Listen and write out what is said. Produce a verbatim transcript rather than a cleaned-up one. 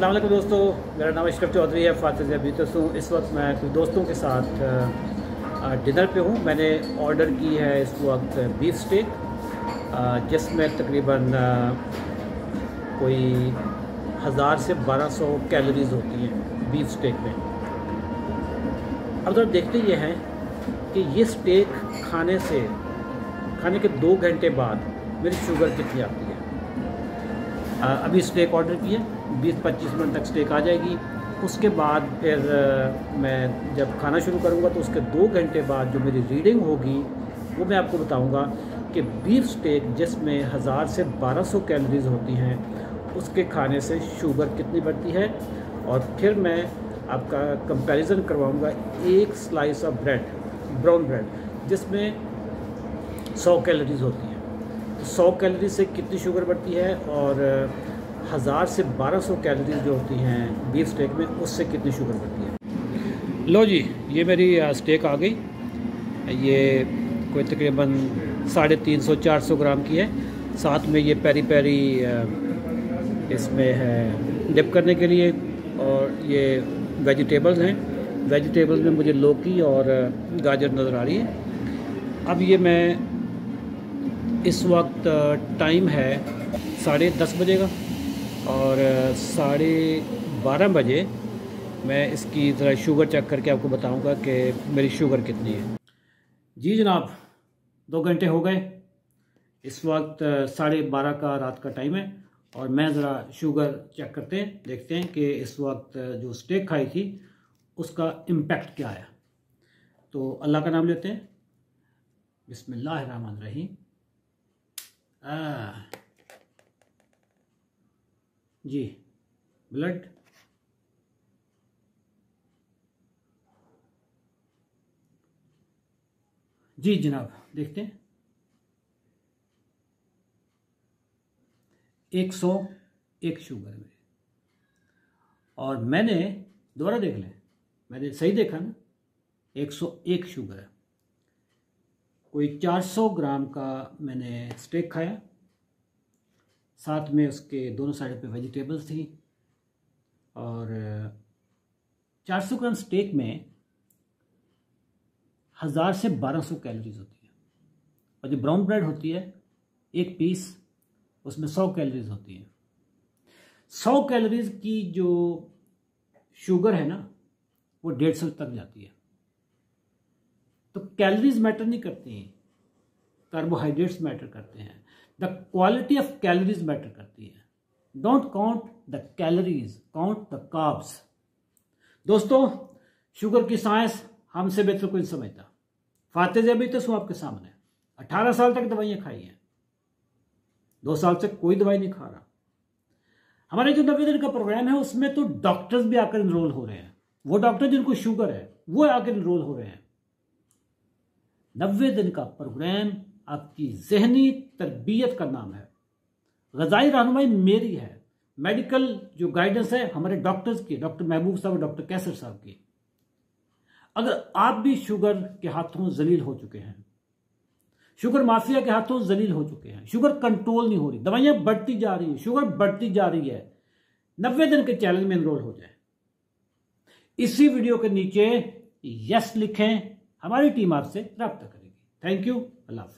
अस्सलाम वालेकुम दोस्तों, मेरा नाम अशरफ चौधरी है। फातिज़ अबीतस हूँ। इस वक्त मैं कुछ दोस्तों के साथ डिनर पे हूँ। मैंने ऑर्डर की है इस वक्त बीफ स्टेक, जिसमें तकरीबन कोई हज़ार से बारह सौ कैलोरीज़ होती हैं बीफ स्टेक में। अब तो देखते ये हैं कि ये स्टेक खाने से खाने के दो घंटे बाद मेरी शुगर कितनी आती है। आ, अभी स्टेक ऑर्डर की है, बीस पच्चीस मिनट तक स्टेक आ जाएगी। उसके बाद फिर आ, मैं जब खाना शुरू करूँगा तो उसके दो घंटे बाद जो मेरी रीडिंग होगी वो मैं आपको बताऊँगा कि बीफ स्टेक जिसमें हज़ार से बारह सौ कैलोरीज़ होती हैं उसके खाने से शुगर कितनी बढ़ती है। और फिर मैं आपका कंपैरिजन करवाऊँगा एक slice of bread, brown bread, जिसमें सौ कैलोरीज़ होती हैं। तो सौ कैलोरी से कितनी शुगर बढ़ती है और हज़ार से बारह सौ कैलोरीज जो होती हैं बीफ स्टेक में, उससे कितनी शुगर बढ़ती है। लो जी, ये मेरी स्टेक आ गई। ये कोई तकरीबन साढ़े तीन सौ चार सौ ग्राम की है। साथ में ये पेरी पेरी इसमें है डिप करने के लिए, और ये वेजिटेबल्स हैं। वेजिटेबल्स में मुझे लौकी और गाजर नज़र आ रही है। अब ये मैं इस वक्त टाइम है साढ़े दस बजे का, और साढ़े बारह बजे मैं इसकी ज़रा शुगर चेक करके आपको बताऊंगा कि मेरी शुगर कितनी है। जी जनाब, दो घंटे हो गए। इस वक्त साढ़े बारह का रात का टाइम है, और मैं ज़रा शुगर चेक करते हैं, देखते हैं कि इस वक्त जो स्टेक खाई थी उसका इम्पेक्ट क्या आया। तो अल्लाह का नाम लेते हैं, बिस्मिल्लाहिर्रहमानिर्रहीम। आ, जी ब्लड जी जनाब, देखते हैं। एक सौ एक शुगर में, और मैंने दोबारा देख लें, मैंने सही देखा ना, एक सौ एक शुगर है। कोई चार सौ ग्राम का मैंने स्टेक खाया, साथ में उसके दोनों साइड पे वेजिटेबल्स थी, और चार सौ ग्राम स्टेक में हज़ार से बारह सौ कैलोरीज होती है। और जो ब्राउन ब्रेड होती है एक पीस, उसमें सौ कैलोरीज होती है। सौ कैलोरीज की जो शुगर है ना, वो डेढ़ सौ तक जाती है। तो कैलोरीज मैटर नहीं करती हैं, कार्बोहाइड्रेट्स मैटर करते हैं। The quality of calories matter करती है। Don't count the calories, count the carbs. दोस्तों, शुगर की साइंस हमसे बेहतर कोई नहीं समझता। फातिज़ अबीतस हूं आपके सामने, अठारह साल तक दवाइयां खाई हैं, दो साल से कोई दवाई नहीं खा रहा। हमारे जो नब्बे दिन का प्रोग्राम है उसमें तो डॉक्टर्स भी आकर इनरोल हो रहे हैं। वो डॉक्टर जिनको शुगर है वो आकर इनरोल हो रहे हैं। नब्बे दिन का प्रोग्राम आपकी जहनी तरबियत का नाम है। ग़िज़ाई रहनुमाई मेरी है, मेडिकल जो गाइडेंस है हमारे डॉक्टर्स की, डॉक्टर महबूब साहब, डॉक्टर कैसर साहब की। अगर आप भी शुगर के हाथों जलील हो चुके हैं, शुगर माफिया के हाथों जलील हो चुके हैं, शुगर कंट्रोल नहीं हो रही, दवाइयां बढ़ती जा रही हैं, शुगर बढ़ती जा रही है, नब्बे दिन के चैलेंज में एनरोल हो जाए। इसी वीडियो के नीचे यस लिखें, हमारी टीम आपसे राब्ता करेगी। थैंक यू, अल्लाह हाफ़िज़।